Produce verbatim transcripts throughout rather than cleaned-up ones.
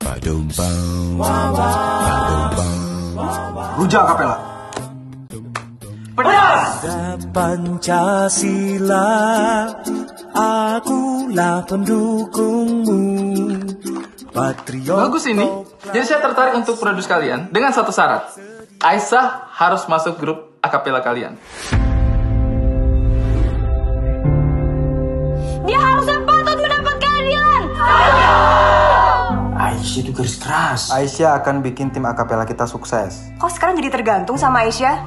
Rujak Akapela. Pedas! Pancasila, akulah pendukungmu. Patriot. Bagus ini. Jadi saya tertarik untuk produce kalian dengan satu syarat. Aisyah harus masuk grup akapela kalian. Dia harusnya patut mendapat keadilan. Aisyah itu garis keras. Aisyah akan bikin tim akapela kita sukses. Kok sekarang jadi tergantung sama Aisyah?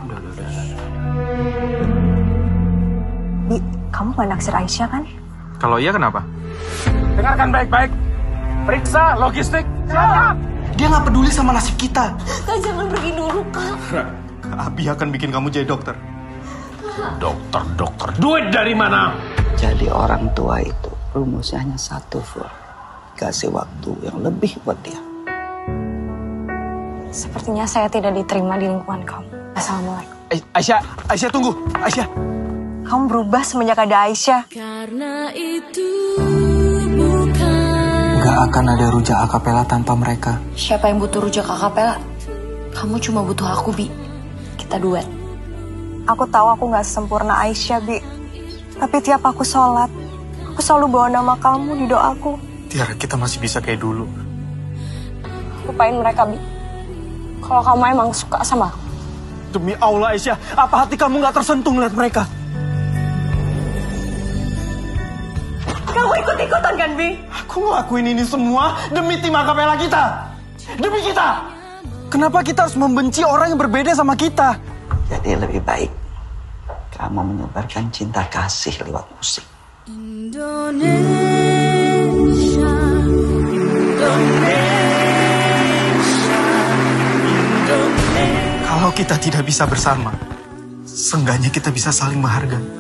Bi, kamu gak naksir Aisyah kan? Kalau iya kenapa? Dengarkan baik-baik. Periksa logistik. Siap. Dia nggak peduli sama nasib kita. Kak, jangan pergi dulu, Kak. Abi akan bikin kamu jadi dokter. Dokter, dokter. Duit dari mana? Jadi orang tua itu rumusnya hanya satu, Fur. Kasih waktu yang lebih buat dia. Sepertinya saya tidak diterima di lingkungan kamu. Assalamualaikum. Aisyah, Aisyah tunggu. Aisyah. Kamu berubah semenjak ada Aisyah. Karena itu Gak akan ada rujak akapela tanpa mereka. Siapa yang butuh rujak akapela? Kamu cuma butuh aku, Bi. Kita duet. Aku tahu aku gak sempurna Aisyah, Bi. Tapi tiap aku sholat, aku selalu bawa nama kamu di doaku. Tiara, kita masih bisa kayak dulu. Lupain mereka, Bi. Kalau kamu emang suka sama aku. Demi Allah, Aisyah. Apa hati kamu gak tersentuh ngeliat mereka? Kamu ikut-ikutan kan, Bi? Aku ngelakuin ini semua demi tim akapela kita. Demi kita. Kenapa kita harus membenci orang yang berbeda sama kita? Jadi lebih baik kamu menyebarkan cinta kasih lewat musik. Indonesia, Indonesia, Indonesia. Kalau kita tidak bisa bersama, seenggaknya kita bisa saling menghargai.